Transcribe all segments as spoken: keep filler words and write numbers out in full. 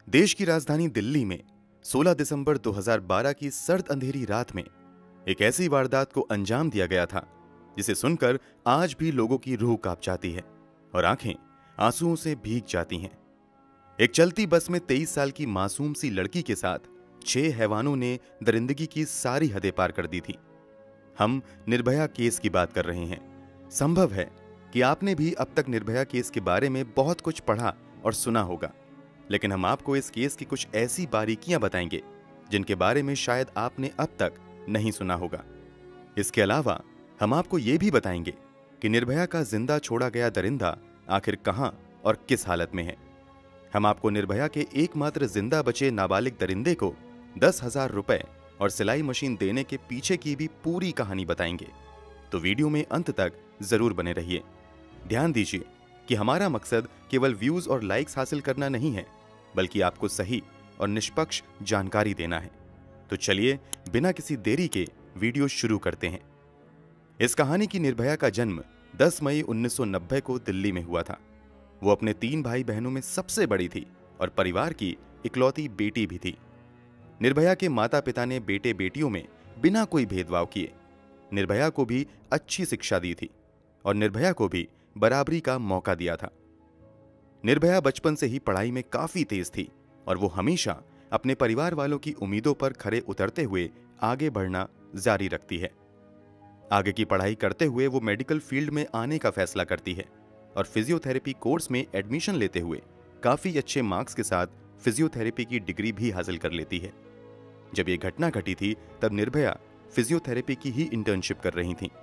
देश की राजधानी दिल्ली में सोलह दिसंबर दो हज़ार बारह की सर्द अंधेरी रात में एक ऐसी वारदात को अंजाम दिया गया था जिसे सुनकर आज भी लोगों की रूह कांप जाती है और आंखें आंसुओं से भीग जाती हैं। एक चलती बस में तेईस साल की मासूम सी लड़की के साथ छह हैवानों ने दरिंदगी की सारी हदें पार कर दी थी। हम निर्भया केस की बात कर रहे हैं। संभव है कि आपने भी अब तक निर्भया केस के बारे में बहुत कुछ पढ़ा और सुना होगा, लेकिन हम आपको इस केस की कुछ ऐसी बारीकियां बताएंगे जिनके बारे में शायद आपने अब तक नहीं सुना होगा। इसके अलावा हम आपको यह भी बताएंगे कि निर्भया का जिंदा छोड़ा गया दरिंदा आखिर कहां और किस हालत में है। हम आपको निर्भया के एकमात्र जिंदा बचे नाबालिग दरिंदे को दस हजार रुपए और सिलाई मशीन देने के पीछे की भी पूरी कहानी बताएंगे। तो वीडियो में अंत तक जरूर बने रहिए। ध्यान दीजिए कि हमारा मकसद केवल व्यूज और लाइक्स हासिल करना नहीं है, बल्कि आपको सही और निष्पक्ष जानकारी देना है। तो चलिए बिना किसी देरी के वीडियो शुरू करते हैं। इस कहानी की निर्भया का जन्म दस मई उन्नीस सौ नब्बे को दिल्ली में हुआ था। वो अपने तीन भाई बहनों में सबसे बड़ी थी और परिवार की इकलौती बेटी भी थी। निर्भया के माता पिता ने बेटे बेटियों में बिना कोई भेदभाव किए निर्भया को भी अच्छी शिक्षा दी थी और निर्भया को भी बराबरी का मौका दिया था। निर्भया बचपन से ही पढ़ाई में काफी तेज थी और वो हमेशा अपने परिवार वालों की उम्मीदों पर खरे उतरते हुए आगे बढ़ना जारी रखती है। आगे की पढ़ाई करते हुए वो मेडिकल फील्ड में आने का फैसला करती है और फिजियोथेरेपी कोर्स में एडमिशन लेते हुए काफी अच्छे मार्क्स के साथ फिजियोथेरेपी की डिग्री भी हासिल कर लेती है। जब ये घटना घटी थी तब निर्भया फिजियोथेरेपी की ही इंटर्नशिप कर रही थी।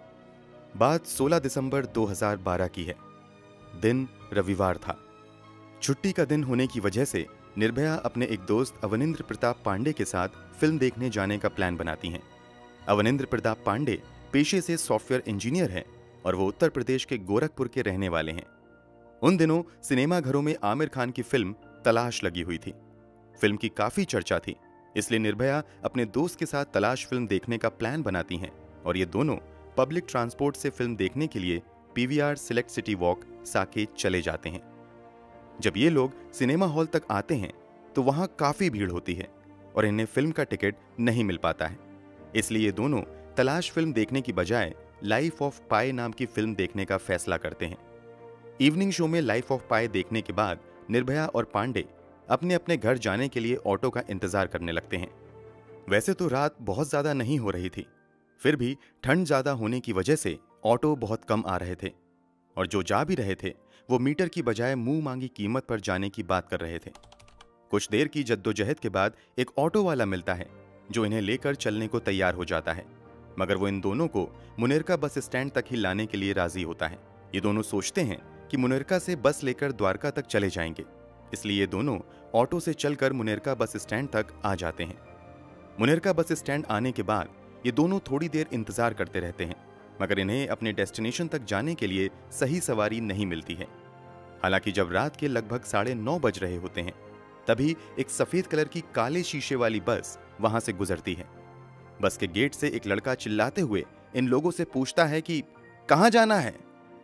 बात सोलह दिसंबर दो हज़ार बारह की है। दिन रविवार था। छुट्टी का दिन होने की वजह से निर्भया अपने एक दोस्त अवनिंद्र प्रताप पांडे के साथ फिल्म देखने जाने का प्लान बनाती हैं। अवनिंद्र प्रताप पांडे पेशे से सॉफ्टवेयर इंजीनियर हैं और वो उत्तर प्रदेश के गोरखपुर के रहने वाले हैं। उन दिनों सिनेमा घरों में आमिर खान की फिल्म तलाश लगी हुई थी। फिल्म की काफी चर्चा थी, इसलिए निर्भया अपने दोस्त के साथ तलाश फिल्म देखने का प्लान बनाती हैं और ये दोनों पब्लिक ट्रांसपोर्ट से फिल्म देखने के लिए PVR select city walk Saket चले जाते हैं। जब ये लोग सिनेमा हॉल तक आते हैं तो वहां काफी भीड़ होती है और इन्हें फिल्म का टिकट नहीं मिल पाता है। इसलिए ये दोनों तलाश फिल्म देखने की बजाय लाइफ ऑफ पाई नाम की फिल्म देखने का फैसला करते हैं। इवनिंग शो में लाइफ ऑफ पाई देखने के बाद निर्भया और पांडे अपने अपने घर जाने के लिए ऑटो का इंतजार करने लगते हैं। वैसे तो रात बहुत ज्यादा नहीं हो रही थी, फिर भी ठंड ज्यादा होने की वजह से ऑटो बहुत कम आ रहे थे और जो जा भी रहे थे वो मीटर की बजाय मुंह मांगी कीमत पर जाने की बात कर रहे थे। कुछ देर की जद्दोजहद के बाद एक ऑटो वाला मिलता है जो इन्हें लेकर चलने को तैयार हो जाता है, मगर वो इन दोनों को मुनेरका बस स्टैंड तक ही लाने के लिए राजी होता है। ये दोनों सोचते हैं कि मुनेरका से बस लेकर द्वारका तक चले जाएंगे, इसलिए ये दोनों ऑटो से चलकर मुनेरका बस स्टैंड तक आ जाते हैं। मुनेरका बस स्टैंड आने के बाद ये दोनों थोड़ी देर इंतजार करते रहते हैं, मगर इन्हें अपने डेस्टिनेशन तक जाने के लिए सही सवारी नहीं मिलती है। हालांकि जब रात के लगभग साढ़े नौ बज रहे होते हैं तभी एक सफेद कलर की काले शीशे वाली बस वहां से गुजरती है। बस के गेट से एक लड़का चिल्लाते हुए इन लोगों से पूछता है कि कहां जाना है।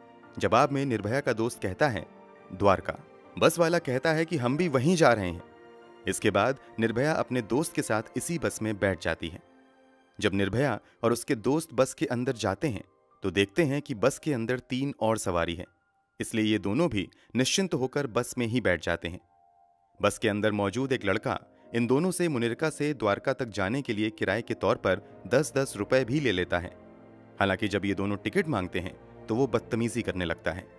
जवाब में निर्भया का दोस्त कहता है द्वारका। बस वाला कहता है कि हम भी वहीं जा रहे हैं। इसके बाद निर्भया अपने दोस्त के साथ इसी बस में बैठ जाती है। जब निर्भया और उसके दोस्त बस के अंदर जाते हैं तो देखते हैं कि बस के अंदर तीन और सवारी है, इसलिए ये दोनों भी निश्चिंत होकर बस में ही बैठ जाते हैं। बस के अंदर मौजूद एक लड़का इन दोनों से मुनिरका से द्वारका तक जाने के लिए किराए के तौर पर दस दस रुपए भी ले लेता है। हालांकि जब ये दोनों टिकट मांगते हैं तो वो बदतमीजी करने लगता है।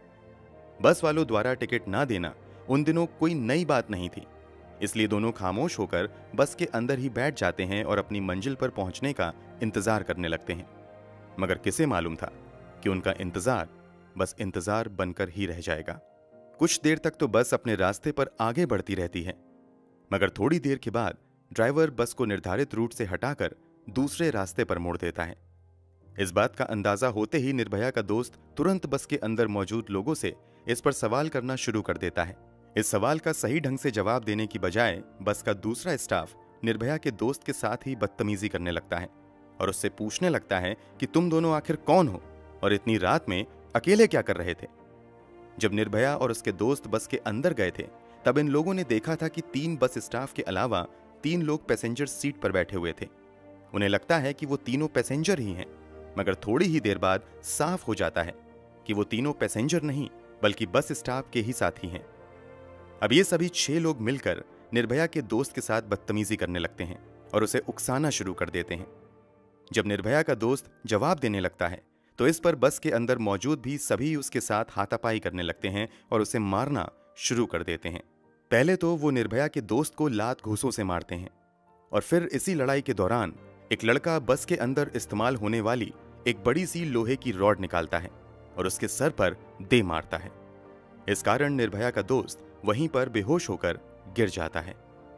बस वालों द्वारा टिकट ना देना उन दिनों कोई नई बात नहीं थी, इसलिए दोनों खामोश होकर बस के अंदर ही बैठ जाते हैं और अपनी मंजिल पर पहुंचने का इंतजार करने लगते हैं। मगर किसे मालूम था कि उनका इंतजार बस इंतजार बनकर ही रह जाएगा। कुछ देर तक तो बस अपने रास्ते पर आगे बढ़ती रहती है, मगर थोड़ी देर के बाद ड्राइवर बस को निर्धारित रूट से हटाकर दूसरे रास्ते पर मोड़ देता है। इस बात का अंदाजा होते ही निर्भया का दोस्त तुरंत बस के अंदर मौजूद लोगों से इस पर सवाल करना शुरू कर देता है। इस सवाल का सही ढंग से जवाब देने की बजाय बस का दूसरा स्टाफ निर्भया के दोस्त के साथ ही बदतमीजी करने लगता है और उससे पूछने लगता है कि तुम दोनों आखिर कौन हो और इतनी रात में अकेले क्या कर रहे थे। जब निर्भया और उसके दोस्त बस के अंदर गए थे तब इन लोगों ने देखा था कि तीन बस स्टाफ के अलावा तीन लोग पैसेंजर सीट पर बैठे हुए थे। उन्हें लगता है कि वो तीनों पैसेंजर ही हैं, मगर थोड़ी ही देर बाद साफ हो जाता है कि वो तीनों पैसेंजर नहीं बल्कि बस स्टाफ के ही साथी हैं। अब ये सभी छह लोग मिलकर निर्भया के दोस्त के साथ बदतमीजी करने लगते हैं और उसे उकसाना शुरू कर देते हैं। जब निर्भया का दोस्त जवाब देने लगता है तो इस पर बस के अंदर मौजूद भी सभी उसके साथ हाथापाई करने लगते हैं और उसे मारना शुरू कर देते हैं। पहले तो वो निर्भया के दोस्त को लात घूंसों से मारते हैं और फिर इसी लड़ाई के दौरान एक लड़का बस के अंदर इस्तेमाल होने वाली एक बड़ी सी लोहे की रॉड निकालता है और उसके सर पर दे मारता है। इस कारण निर्भया का दोस्त वहीं पर बेहोश होकर गिर जाता है।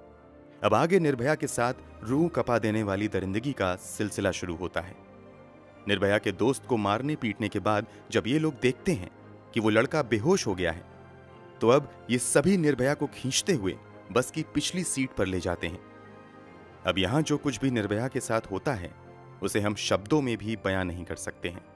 अब आगे निर्भया के साथ रूह कपा देने वाली दरिंदगी का सिलसिला शुरू होता है। निर्भया के दोस्त को मारने पीटने के बाद जब ये लोग देखते हैं कि वो लड़का बेहोश हो गया है तो अब ये सभी निर्भया को खींचते हुए बस की पिछली सीट पर ले जाते हैं। अब यहां जो कुछ भी निर्भया के साथ होता है उसे हम शब्दों में भी बयां नहीं कर सकते हैं।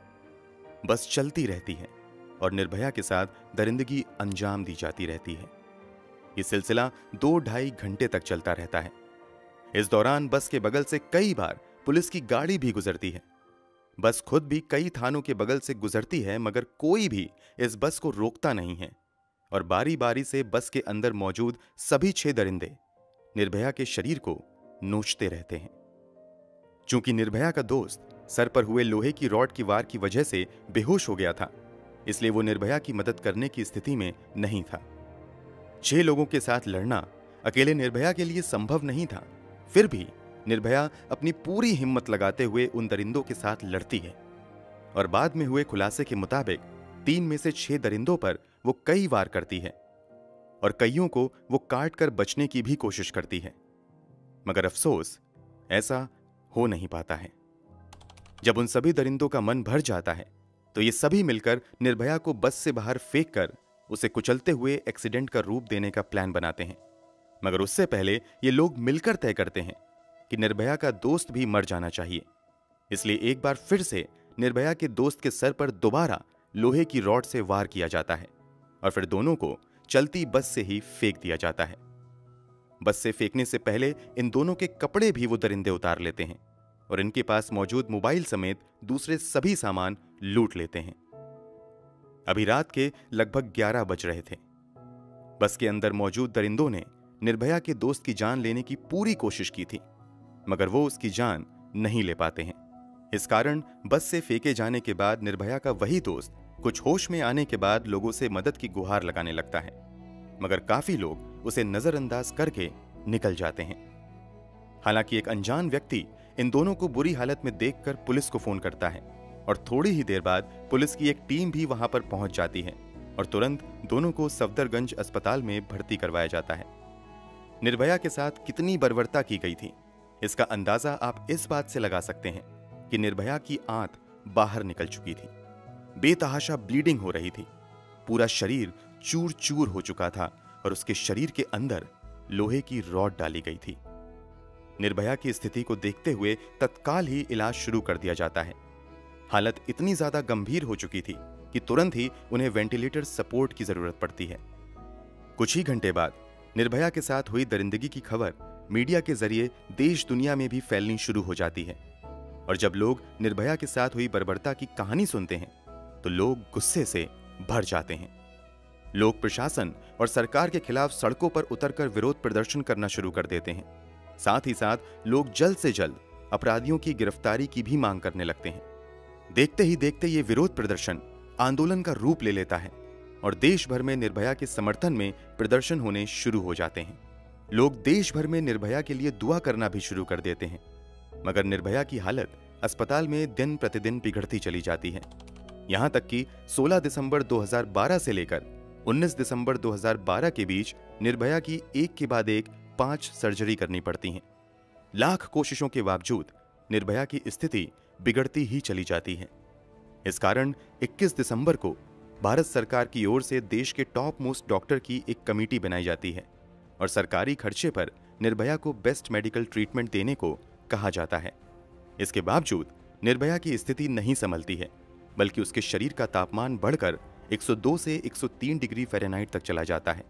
बस चलती रहती है और निर्भया के साथ दरिंदगी अंजाम दी जाती रहती है। ये सिलसिला दो ढाई घंटे तक चलता रहता है। इस दौरान बस के बगल से कई बार पुलिस की गाड़ी भी गुजरती है। बस खुद भी कई थानों के बगल से गुजरती है मगर कोई भी इस बस को रोकता नहीं है और बारी बारी से बस के अंदर मौजूद सभी छह दरिंदे निर्भया के शरीर को नोचते रहते हैं। चूंकि निर्भया का दोस्त सर पर हुए लोहे की रॉड की वार की वजह से बेहोश हो गया था, इसलिए वो निर्भया की मदद करने की स्थिति में नहीं था। छह लोगों के साथ लड़ना अकेले निर्भया के लिए संभव नहीं था, फिर भी निर्भया अपनी पूरी हिम्मत लगाते हुए उन दरिंदों के साथ लड़ती है और बाद में हुए खुलासे के मुताबिक तीन में से छह दरिंदों पर वो कई वार करती है और कईयों को वो काट कर बचने की भी कोशिश करती है, मगर अफसोस ऐसा हो नहीं पाता है। जब उन सभी दरिंदों का मन भर जाता है तो ये सभी मिलकर निर्भया को बस से बाहर फेंक कर उसे कुचलते हुए एक्सीडेंट का रूप देने का प्लान बनाते हैं। मगर उससे पहले ये लोग मिलकर तय करते हैं कि निर्भया का दोस्त भी मर जाना चाहिए, इसलिए एक बार फिर से निर्भया के दोस्त के सर पर दोबारा लोहे की रॉड से वार किया जाता है और फिर दोनों को चलती बस से ही फेंक दिया जाता है। बस से फेंकने से पहले इन दोनों के कपड़े भी वो दरिंदे उतार लेते हैं और इनके पास मौजूद मोबाइल समेत दूसरे सभी सामान लूट लेते हैं। अभी रात के लगभग ग्यारह बज रहे थे। बस के अंदर मौजूद दरिंदों ने निर्भया के दोस्त की जान लेने की पूरी कोशिश की थी, मगर वो उसकी जान नहीं ले पाते हैं। इस कारण बस से फेंके जाने के बाद निर्भया का वही दोस्त कुछ होश में आने के बाद लोगों से मदद की गुहार लगाने लगता है, मगर काफी लोग उसे नजरअंदाज करके निकल जाते हैं। हालांकि एक अनजान व्यक्ति इन दोनों को बुरी हालत में देखकर पुलिस को फोन करता है और थोड़ी ही देर बाद पुलिस की एक टीम भी वहां पर पहुंच जाती है और तुरंत दोनों को सफदरगंज अस्पताल में भर्ती करवाया जाता है। निर्भया के साथ कितनी बर्बरता की गई थी इसका अंदाजा आप इस बात से लगा सकते हैं कि निर्भया की आंत बाहर निकल चुकी थी, बेतहाशा ब्लीडिंग हो रही थी, पूरा शरीर चूर चूर हो चुका था और उसके शरीर के अंदर लोहे की रॉड डाली गई थी। निर्भया की स्थिति को देखते हुए तत्काल ही इलाज शुरू कर दिया जाता है। हालत इतनी ज्यादा गंभीर हो चुकी थी कि तुरंत ही उन्हें वेंटिलेटर सपोर्ट की जरूरत पड़ती है। कुछ ही घंटे बाद निर्भया के साथ हुई दरिंदगी की खबर मीडिया के जरिए देश दुनिया में भी फैलनी शुरू हो जाती है और जब लोग निर्भया के साथ हुई बर्बरता की कहानी सुनते हैं तो लोग गुस्से से भर जाते हैं। लोग प्रशासन और सरकार के खिलाफ सड़कों पर उतरकर विरोध प्रदर्शन करना शुरू कर देते हैं। साथ ही साथ लोग जल्द से जल्द अपराधियों की गिरफ्तारी की भी मांग करने लगते हैं। देखते ही देखते ये विरोध प्रदर्शन आंदोलन का रूप ले लेता है और देश भर में निर्भया के समर्थन में प्रदर्शन होने शुरू हो जाते हैं। लोग देश भर में निर्भया के लिए दुआ करना भी शुरू कर देते हैं, मगर निर्भया की हालत अस्पताल में दिन प्रतिदिन बिगड़ती चली जाती है। यहां तक कि सोलह दिसंबर दो हज़ार बारह से लेकर उन्नीस दिसंबर दो हज़ार बारह के बीच निर्भया की एक के बाद एक पांच सर्जरी करनी पड़ती हैं। लाख कोशिशों के बावजूद निर्भया की स्थिति बिगड़ती ही चली जाती है। इस कारण इक्कीस दिसंबर को भारत सरकार की ओर से देश के टॉप मोस्ट डॉक्टर की एक कमेटी बनाई जाती है और सरकारी खर्चे पर निर्भया को बेस्ट मेडिकल ट्रीटमेंट देने को कहा जाता है। इसके बावजूद निर्भया की स्थिति नहीं संभलती है, बल्कि उसके शरीर का तापमान बढ़कर एक सौ दो से एक सौ तीन डिग्री फ़ारेनहाइट तक चला जाता है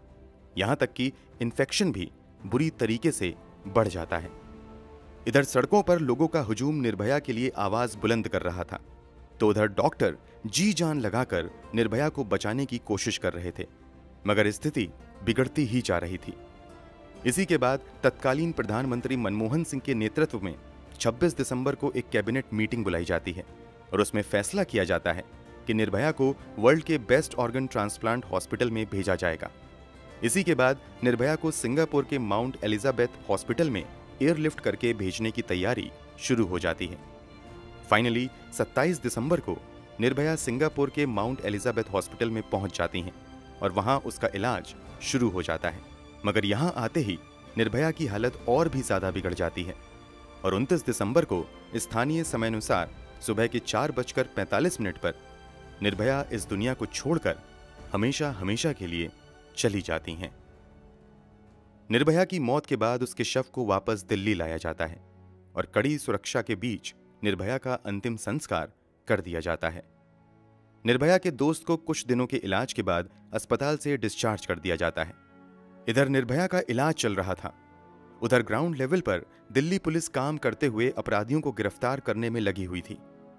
यहां तक कि इन्फेक्शन भी बुरी तरीके से बढ़ जाता है। इधर सड़कों पर लोगों का हुजूम निर्भया के लिए आवाज बुलंद कर रहा था, तो उधर डॉक्टर जी जान लगाकर निर्भया को बचाने की कोशिश कर रहे थे, मगर स्थिति बिगड़ती ही जा रही थी। इसी के बाद तत्कालीन प्रधानमंत्री मनमोहन सिंह के नेतृत्व में छब्बीस दिसंबर को एक कैबिनेट मीटिंग बुलाई जाती है और उसमें फैसला किया जाता है कि निर्भया को वर्ल्ड के बेस्ट ऑर्गन ट्रांसप्लांट हॉस्पिटल में भेजा जाएगा। इसी के बाद निर्भया को सिंगापुर के माउंट एलिजाबेथ हॉस्पिटल में एयरलिफ्ट करके भेजने की तैयारी शुरू हो जाती है। फाइनली सत्ताईस दिसंबर को निर्भया सिंगापुर के माउंट एलिजाबेथ हॉस्पिटल में पहुंच जाती हैं और वहां उसका इलाज शुरू हो जाता है। मगर यहां आते ही निर्भया की हालत और भी ज्यादा बिगड़ जाती है और उनतीस दिसंबर को स्थानीय समयानुसार सुबह के चार बजकर पैंतालीस मिनट पर निर्भया इस दुनिया को छोड़कर हमेशा हमेशा के लिए चली जाती हैं। निर्भया की मौत के बाद उसके शव को वापस दिल्ली लाया जाता है और कड़ी सुरक्षा के बीच निर्भया का अंतिम संस्कार कर दिया जाता है। निर्भया के दोस्त को कुछ दिनों के इलाज के बाद अस्पताल से डिस्चार्ज कर दिया जाता है। इधर निर्भया का इलाज चल रहा था, उधर ग्राउंड लेवल पर दिल्ली पुलिस काम करते हुए अपराधियों को गिरफ्तार करने में लगी हुई थी।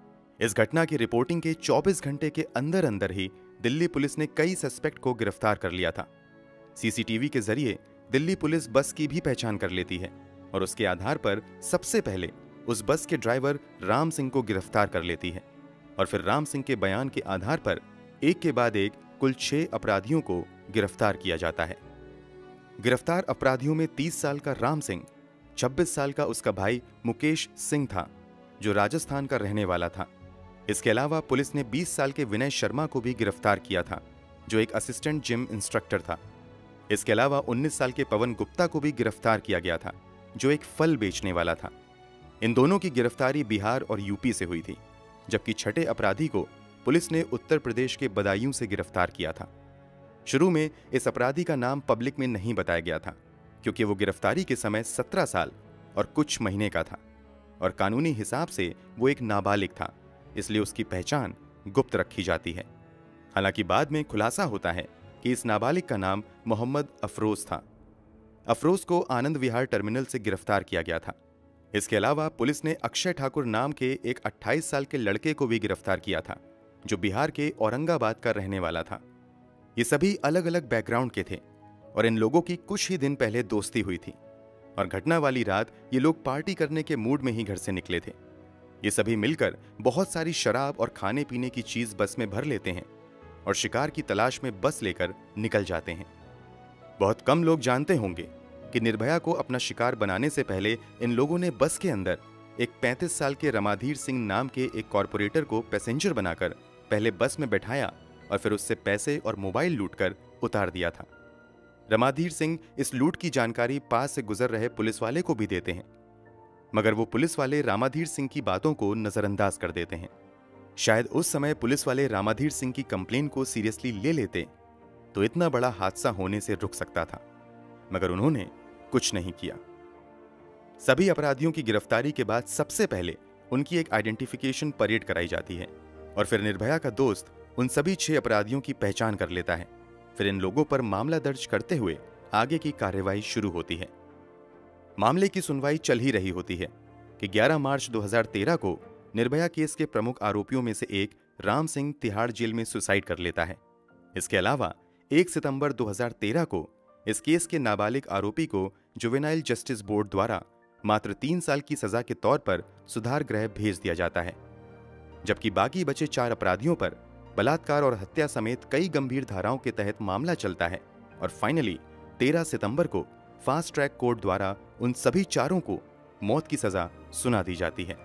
इस घटना की रिपोर्टिंग के चौबीस घंटे के अंदर अंदर ही दिल्ली पुलिस ने कई सस्पेक्ट को गिरफ्तार कर लिया था। सीसीटीवी के जरिए दिल्ली पुलिस बस की भी पहचान कर लेती है और उसके आधार पर सबसे पहले उस बस के ड्राइवर राम सिंह को गिरफ्तार कर लेती है और फिर राम सिंह के बयान के आधार पर एक के बाद एक कुल छह अपराधियों को गिरफ्तार किया जाता है। गिरफ्तार अपराधियों में तीस साल का राम सिंह, छब्बीस साल का उसका भाई मुकेश सिंह था जो राजस्थान का रहने वाला था। इसके अलावा पुलिस ने बीस साल के विनय शर्मा को भी गिरफ्तार किया था जो एक असिस्टेंट जिम इंस्ट्रक्टर था। इसके अलावा उन्नीस साल के पवन गुप्ता को भी गिरफ्तार किया गया था जो एक फल बेचने वाला था। इन दोनों की गिरफ्तारी बिहार और यूपी से हुई थी, जबकि छठे अपराधी को पुलिस ने उत्तर प्रदेश के बदायूं से गिरफ्तार किया था। शुरू में इस अपराधी का नाम पब्लिक में नहीं बताया गया था क्योंकि वो गिरफ्तारी के समय सत्रह साल और कुछ महीने का था और कानूनी हिसाब से वो एक नाबालिग था, इसलिए उसकी पहचान गुप्त रखी जाती है। हालांकि बाद में खुलासा होता है कि इस नाबालिग का नाम मोहम्मद अफरोज था। अफरोज को आनंद विहार टर्मिनल से गिरफ्तार किया गया था। इसके अलावा पुलिस ने अक्षय ठाकुर नाम के एक अट्ठाईस साल के लड़के को भी गिरफ्तार किया था जो बिहार के औरंगाबाद का रहने वाला था। ये सभी अलग अलग बैकग्राउंड के थे और इन लोगों की कुछ ही दिन पहले दोस्ती हुई थी और घटना वाली रात ये लोग पार्टी करने के मूड में ही घर से निकले थे। ये सभी मिलकर बहुत सारी शराब और खाने पीने की चीज बस में भर लेते हैं और शिकार की तलाश में बस लेकर निकल जाते हैं। बहुत कम लोग जानते होंगे कि निर्भया को अपना शिकार बनाने से पहले इन लोगों ने बस के अंदर एक पैंतीस साल के रमाधीर सिंह नाम के एक कॉर्पोरेटर को पैसेंजर बनाकर पहले बस में बैठाया और फिर उससे पैसे और मोबाइल लूटकर उतार दिया था। रमाधीर सिंह इस लूट की जानकारी पास से गुजर रहे पुलिस वाले को भी देते हैं, मगर वो पुलिस वाले रामाधीर सिंह की बातों को नजरअंदाज कर देते हैं। शायद उस समय पुलिस वाले रामाधीर सिंह की कंप्लेन को सीरियसली ले लेते तो इतना बड़ा हादसा होने से रुक सकता था, मगर उन्होंने कुछ नहीं किया। सभी अपराधियों की गिरफ्तारी के बाद सबसे पहले उनकी एक आइडेंटिफिकेशन परेड कराई जाती है और फिर निर्भया का दोस्त उन सभी छह अपराधियों की पहचान कर लेता है। फिर इन लोगों पर मामला दर्ज करते हुए आगे की कार्यवाही शुरू होती है। मामले की सुनवाई चल ही रही होती है कि ग्यारह मार्च दो हज़ार तेरह को निर्भया केस के प्रमुख आरोपियों में से एक राम सिंह तिहाड़ जेल में सुसाइड कर लेता है। इसके अलावा एक सितंबर दो हज़ार तेरह को इस केस के नाबालिग आरोपी को जुवेनाइल जस्टिस बोर्ड द्वारा मात्र तीन साल की सजा के तौर पर सुधार गृह भेज दिया जाता है, जबकि बाकी बचे चार अपराधियों पर बलात्कार और हत्या समेत कई गंभीर धाराओं के तहत मामला चलता है और फाइनली तेरह सितंबर को फास्ट ट्रैक कोर्ट द्वारा उन सभी चारों को मौत की सजा सुना दी जाती है।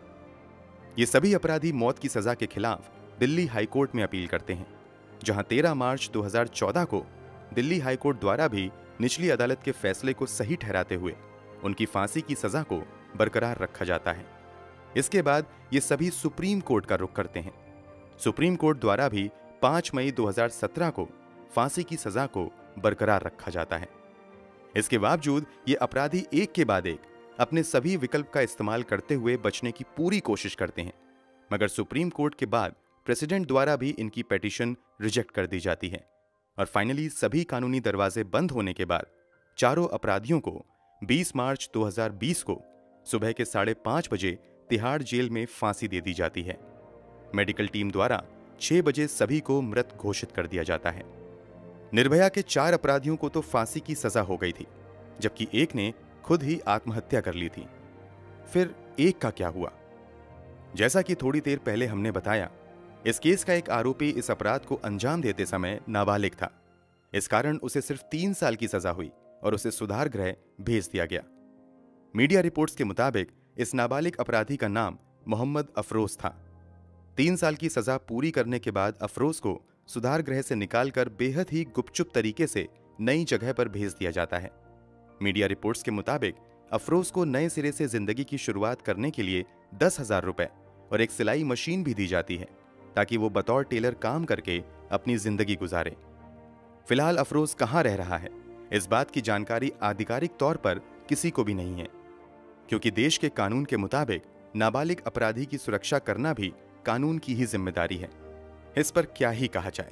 ये सभी अपराधी मौत की सजा के खिलाफ दिल्ली हाईकोर्ट में अपील करते हैं, जहां तेरह मार्च दो हज़ार चौदह को दिल्ली हाईकोर्ट द्वारा भी निचली अदालत के फैसले को सही ठहराते हुए उनकी फांसी की सजा को बरकरार रखा जाता है। इसके बाद ये सभी सुप्रीम कोर्ट का रुख करते हैं। सुप्रीम कोर्ट द्वारा भी पाँच मई दो हज़ार सत्रह को फांसी की सजा को बरकरार रखा जाता है। इसके बावजूद ये अपराधी एक के बाद एक अपने सभी विकल्प का इस्तेमाल करते हुए बचने की पूरी कोशिश करते हैं, मगर सुप्रीम कोर्ट के बाद प्रेसिडेंट द्वारा भी इनकी पिटीशन रिजेक्ट कर दी जाती है और फाइनली सभी कानूनी दरवाजे बंद होने के बाद चारों अपराधियों को बीस मार्च दो हज़ार बीस को सुबह के साढ़े पांच बजे तिहाड़ जेल में फांसी दे दी जाती है। मेडिकल टीम द्वारा छह बजे सभी को मृत घोषित कर दिया जाता है। निर्भया के चार अपराधियों को तो फांसी की सजा हो गई थी, जबकि एक ने खुद ही आत्महत्या कर ली थी। फिर एक का क्या हुआ? जैसा कि थोड़ी देर पहले हमने बताया, इस केस का एक आरोपी इस अपराध को अंजाम देते समय नाबालिग था। इस कारण उसे सिर्फ तीन साल की सजा हुई और उसे सुधार गृह भेज दिया गया। मीडिया रिपोर्ट्स के मुताबिक इस नाबालिग अपराधी का नाम मोहम्मद अफरोज था। तीन साल की सजा पूरी करने के बाद अफरोज को सुधार गृह से निकालकर बेहद ही गुपचुप तरीके से नई जगह पर भेज दिया जाता है। मीडिया रिपोर्ट्स के मुताबिक अफरोज को नए सिरे से जिंदगी की शुरुआत करने के लिए दस हजार रुपए और एक सिलाई मशीन भी दी जाती है ताकि वो बतौर टेलर काम करके अपनी जिंदगी गुजारे। फिलहाल अफरोज कहां रह रहा है, इस बात की जानकारी आधिकारिक तौर पर किसी को भी नहीं है, क्योंकि देश के कानून के मुताबिक नाबालिग अपराधी की सुरक्षा करना भी कानून की ही जिम्मेदारी है। इस पर क्या ही कहा जाए।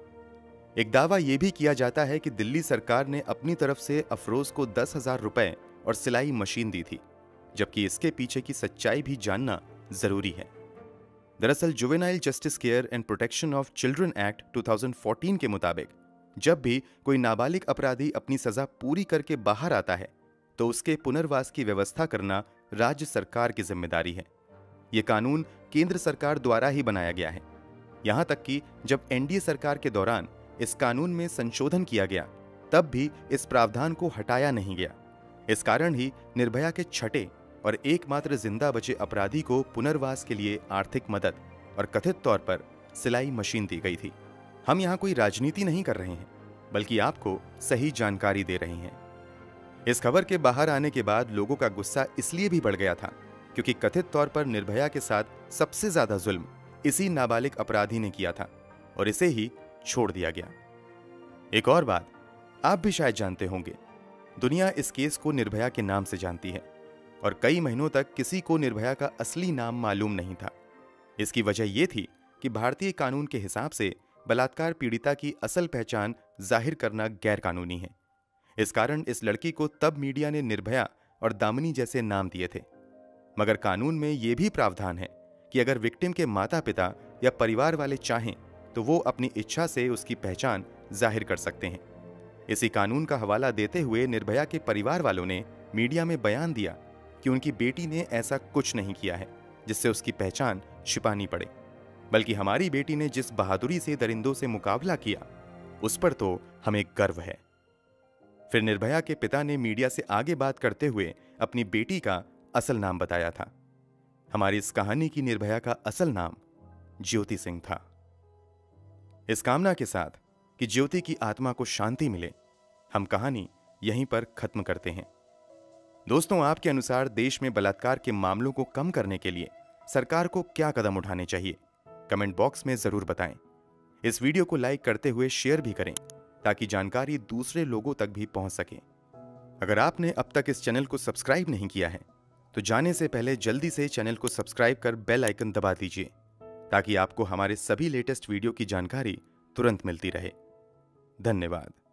एक दावा यह भी किया जाता है कि दिल्ली सरकार ने अपनी तरफ से अफरोज को दस हजार रुपए और सिलाई मशीन दी थी, जबकि इसके पीछे की सच्चाई भी जानना जरूरी है। दरअसल juvenile justice care and protection of children act दो हज़ार चौदह के मुताबिक जब भी कोई नाबालिग अपराधी अपनी सजा पूरी करके बाहर आता है तो उसके पुनर्वास की व्यवस्था करना राज्य सरकार की जिम्मेदारी है। यह कानून केंद्र सरकार द्वारा ही बनाया गया है। यहां तक कि जब एनडीए सरकार के दौरान इस कानून में संशोधन किया गया तब भी इस प्रावधान को हटाया नहीं गया। इस कारण ही निर्भया के छठे और एकमात्र जिंदा बचे अपराधी को पुनर्वास के लिए आर्थिक मदद और कथित तौर पर सिलाई मशीन दी गई थी। हम यहाँ कोई राजनीति नहीं कर रहे हैं, बल्कि आपको सही जानकारी दे रहे हैं। इस खबर के बाहर आने के बाद लोगों का गुस्सा इसलिए भी बढ़ गया था क्योंकि कथित तौर पर निर्भया के साथ सबसे ज्यादा जुल्म इसी नाबालिग अपराधी ने किया था और इसे ही छोड़ दिया गया। एक और बात आप भी शायद जानते होंगे, दुनिया इस केस को निर्भया के नाम से जानती है और कई महीनों तक किसी को निर्भया का असली नाम मालूम नहीं था। इसकी वजह यह थी कि भारतीय कानून के हिसाब से बलात्कार पीड़िता की असल पहचान जाहिर करना गैर कानूनी है। इस कारण इस लड़की को तब मीडिया ने निर्भया और दामिनी जैसे नाम दिए थे। मगर कानून में यह भी प्रावधान है कि अगर विक्टिम के माता पिता या परिवार वाले चाहें तो वो अपनी इच्छा से उसकी पहचान जाहिर कर सकते हैं। इसी कानून का हवाला देते हुए निर्भया के परिवार वालों ने मीडिया में बयान दिया कि उनकी बेटी ने ऐसा कुछ नहीं किया है जिससे उसकी पहचान छिपानी पड़े, बल्कि हमारी बेटी ने जिस बहादुरी से दरिंदों से मुकाबला किया उस पर तो हमें गर्व है। फिर निर्भया के पिता ने मीडिया से आगे बात करते हुए अपनी बेटी का असल नाम बताया था। हमारी इस कहानी की निर्भया का असल नाम ज्योति सिंह था। इस कामना के साथ कि ज्योति की आत्मा को शांति मिले, हम कहानी यहीं पर खत्म करते हैं। दोस्तों, आपके अनुसार देश में बलात्कार के मामलों को कम करने के लिए सरकार को क्या कदम उठाने चाहिए? कमेंट बॉक्स में जरूर बताएं। इस वीडियो को लाइक करते हुए शेयर भी करें ताकि जानकारी दूसरे लोगों तक भी पहुंच सके। अगर आपने अब तक इस चैनल को सब्सक्राइब नहीं किया है तो जाने से पहले जल्दी से चैनल को सब्सक्राइब कर बेल आइकन दबा दीजिए ताकि आपको हमारे सभी लेटेस्ट वीडियो की जानकारी तुरंत मिलती रहे। धन्यवाद।